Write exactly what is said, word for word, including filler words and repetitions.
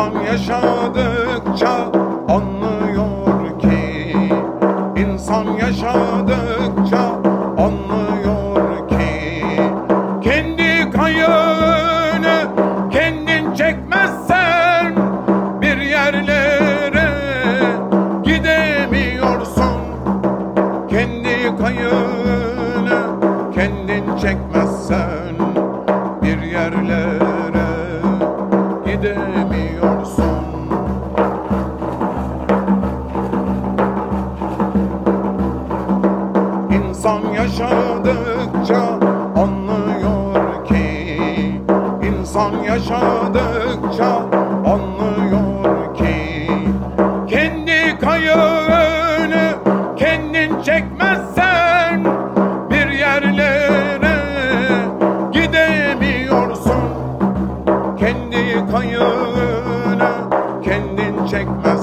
İnsan yaşadıkça anlıyor ki, İnsan yaşadıkça anlıyor ki, kendi kayığını kendin çekmezsen bir yerlere gidemiyorsun. Kendi kayığını kendin çekmezsen bir yerlere gidemiyorsun. İnsan yaşadıkça anlıyor ki, İnsan yaşadıkça anlıyor ki, kendi kayığını kendin çekmezsen bir yerlere gidemiyorsun. Kendi kayığını kendin çekmezsen